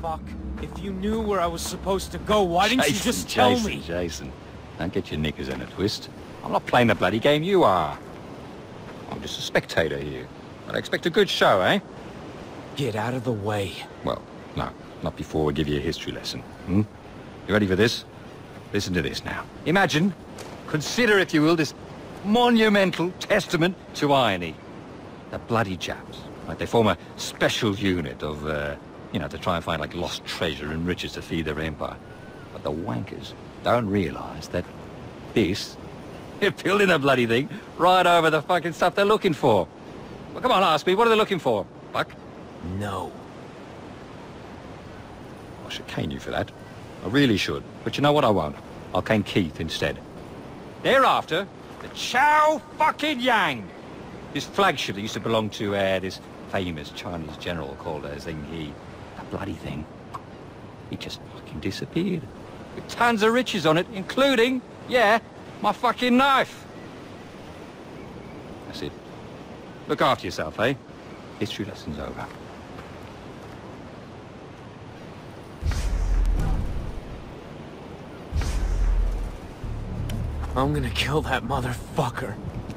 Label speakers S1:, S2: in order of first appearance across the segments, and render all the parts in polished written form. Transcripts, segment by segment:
S1: fuck. If you knew where I was supposed to go, why didn't you just tell me?
S2: Jason, don't get your knickers in a twist. I'm not playing the bloody game you are. I'm just a spectator here. But I expect a good show, eh?
S1: Get out of the way.
S2: Well, no, not before we give you a history lesson. Hmm? You ready for this? Listen to this now. Imagine, consider if you will, this monumental testament to irony. The bloody Japs, right? They form a special unit of, you know, to try and find, like, lost treasure and riches to feed their empire. But the wankers don't realize that this, they're building the bloody thing right over the fucking stuff they're looking for. Well, come on, ask me, what are they looking for, Buck?
S1: No.
S2: I should cane you for that. I really should. But you know what I won't? I'll cane Keith instead. Thereafter, the Chow fucking Yang. This flagship that used to belong to this famous Chinese general called Zheng He. That bloody thing. He just fucking disappeared. With tons of riches on it, including, yeah, my fucking knife. That's it. Look after yourself, eh? History lesson's over.
S1: I'm gonna kill that motherfucker.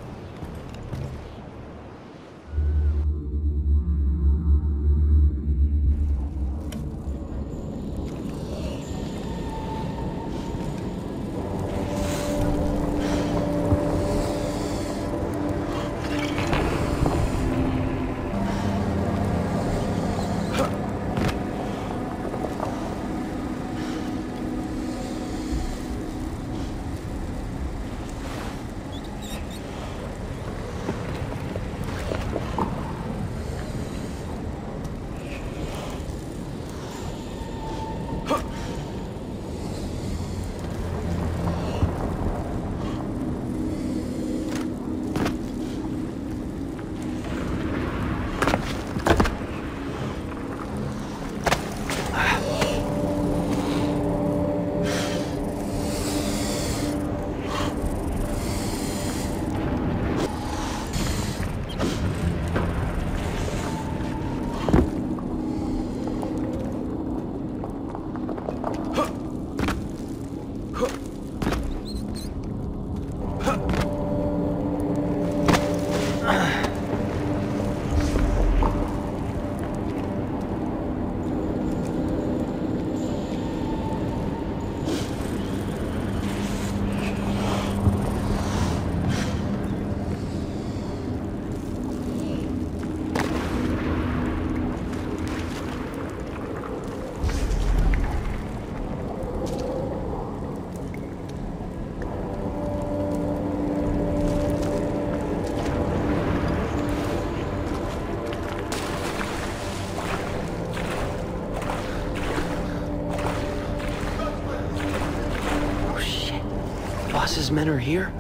S3: Boss's men are here?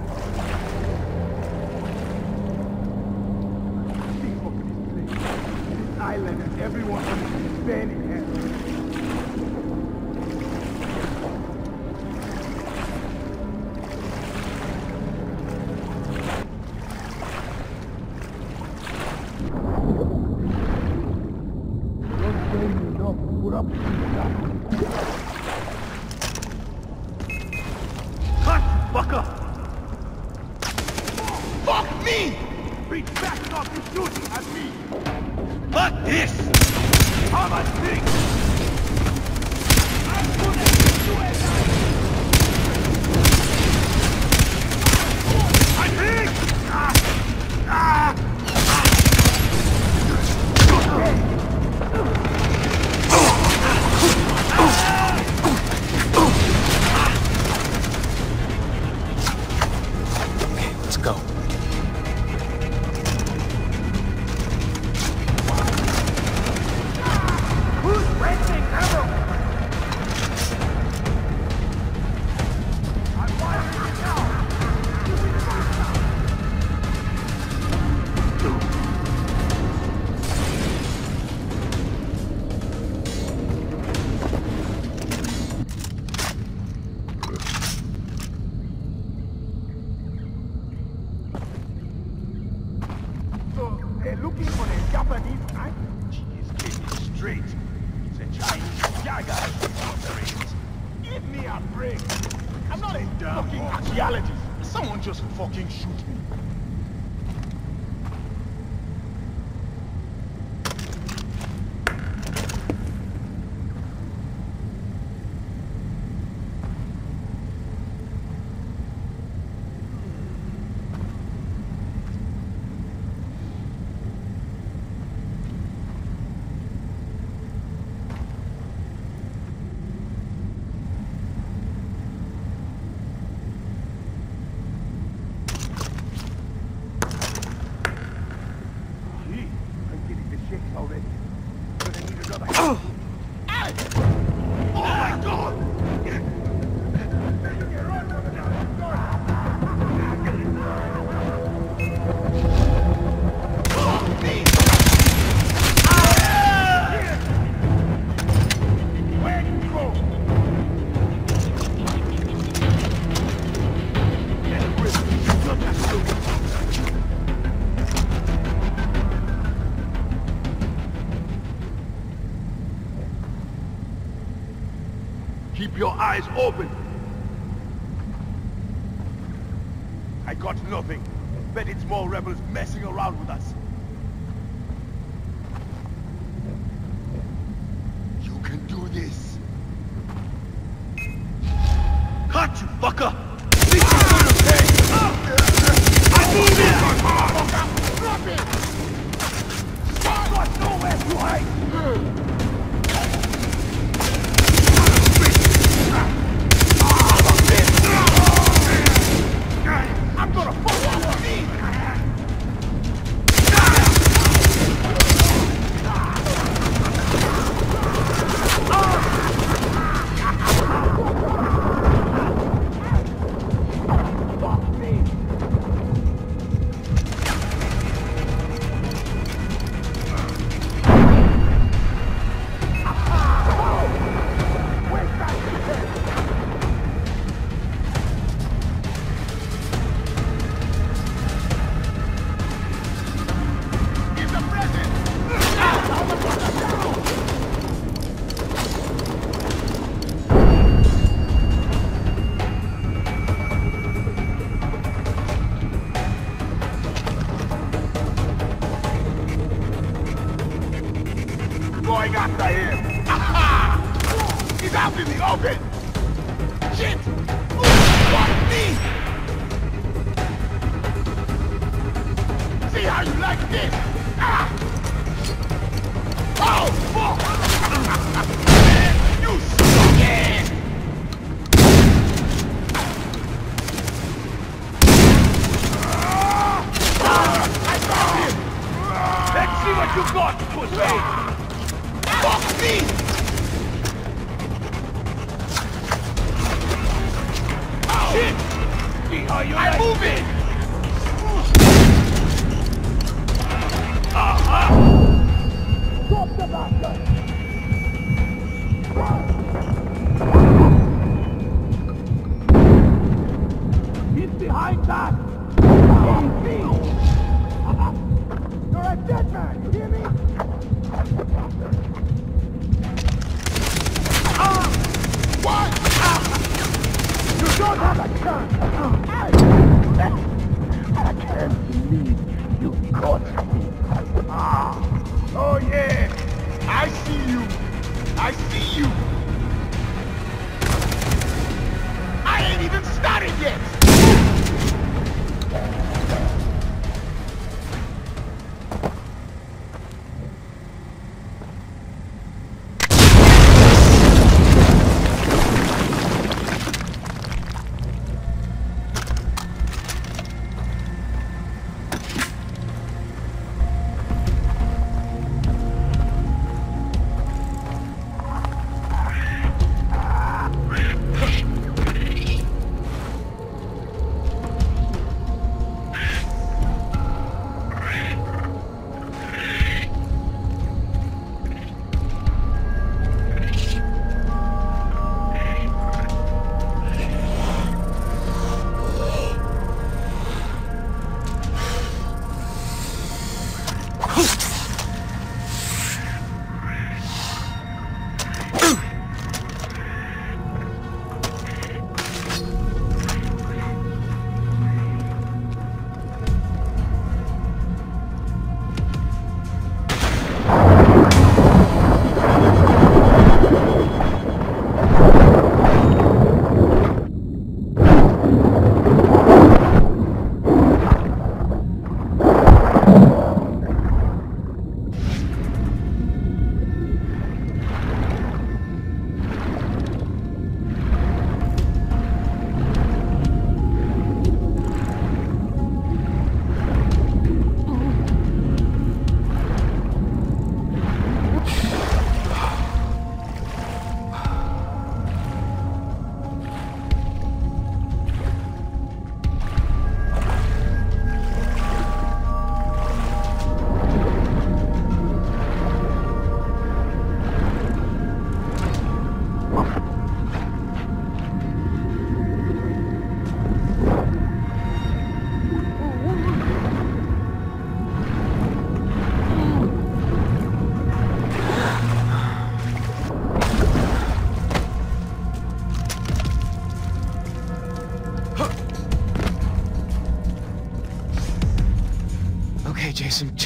S4: This island and everyone on it is standing here.
S5: Fuck up!
S4: Fuck me! Reach back and off your shooting at me!
S5: Fuck this!
S4: How much thing? I'm gonna hit you at night! I think!
S1: Okay, let's go.
S4: Who's ring. I'm not a fucking archaeologist. Someone just fucking shoot me. Already. Gonna need another. Oh! Oh my God! Where you go? Keep your eyes open. I got nothing. Bet it's more rebels messing around with us. You can do this. Cut, you fucker! This is gonna pay! I move it! Drop it! I've got nowhere to hide! I'm gonna fuck up me! Going after him! Aha! He's out in the open! Shit! Fuck me! See how you like this? Ah! Oh, fuck! You suck it! I got him! Let's see what you got, pussy! Fuck me! Oh. Shit! See how you I'm moving! Drop the bastard! He's behind that! Fuck me! You're a dead man, you hear me? What? You don't have a chance! I can't believe you caught me! Oh yeah! I see you! I see you! I ain't even started yet!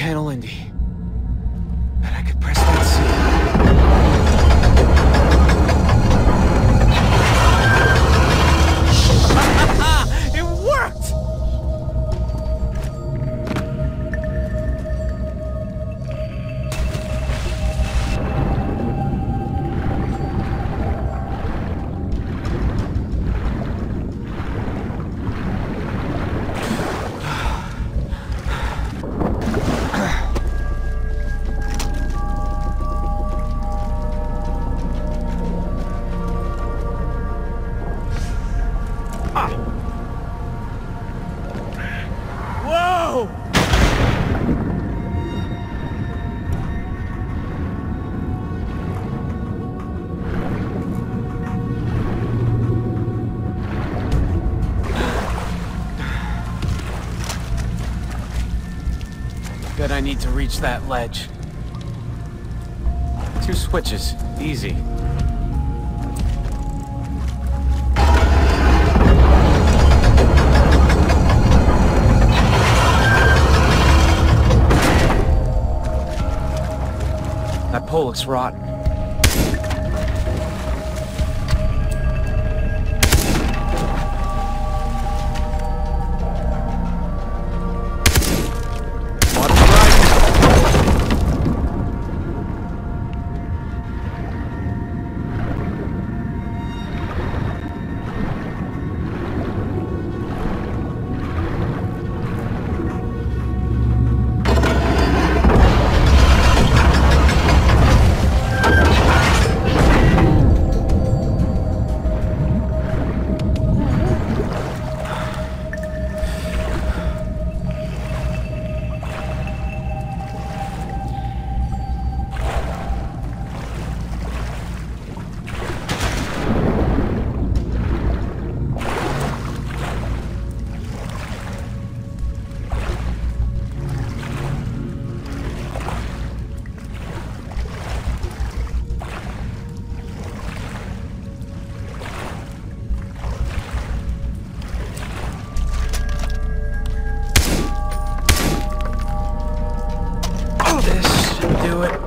S1: Channel Indy. Bet I could press that C. It worked! Whoa! Bet I need to reach that ledge. 2 switches. Easy. That pole looks rotten. This should do it.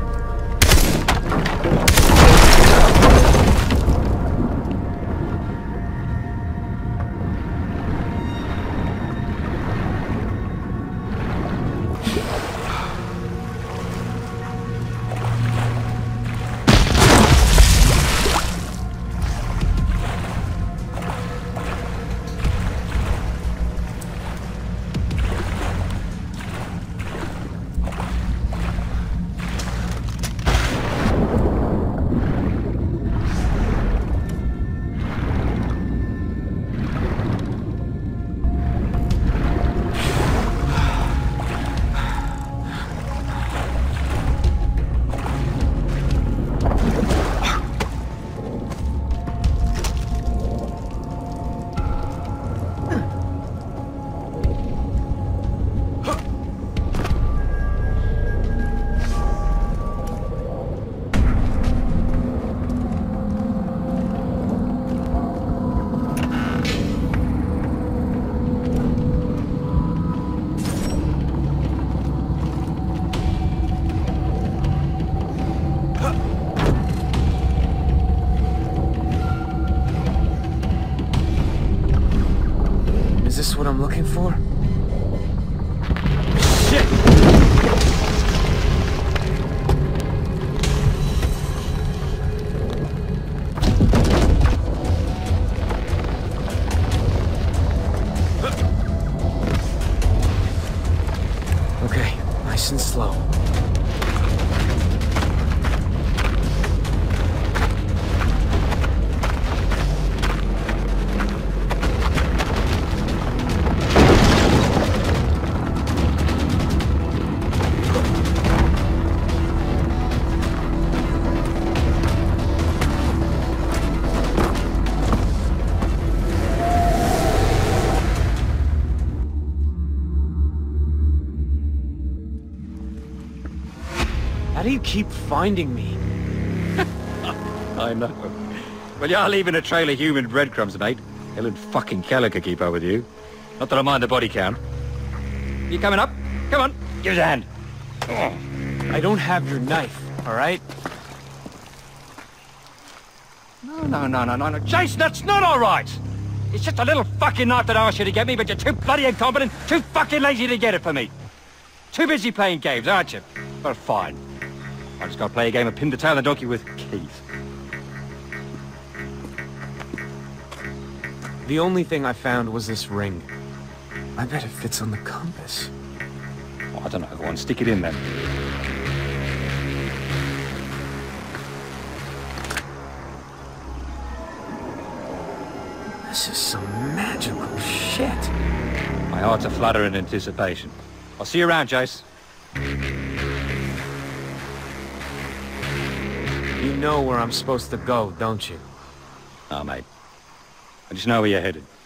S1: Is this what I'm looking for? Shit! Okay, nice and slow. How do you keep finding me?
S2: I know. Well, you're leaving a trail of human breadcrumbs, mate. Helen fucking Keller could keep up with you. Not that I mind the body count. You coming up? Come on. Give us a hand.
S1: I don't have your knife, all right?
S2: No. Jason, that's not all right. It's just a little fucking knife that I asked you to get me, but you're too bloody incompetent, too fucking lazy to get it for me. Too busy playing games, aren't you? Well, fine. I just gotta play a game of pin the tail of the donkey with Keith.
S1: The only thing I found was this ring. I bet it fits on the compass.
S2: Oh, I don't know. Go on, stick it in then.
S1: This is some magical shit.
S2: My heart's a flutter in anticipation. I'll see you around, Jace.
S1: You know where I'm supposed to go, don't you?
S2: Oh, mate. I just know where you're headed.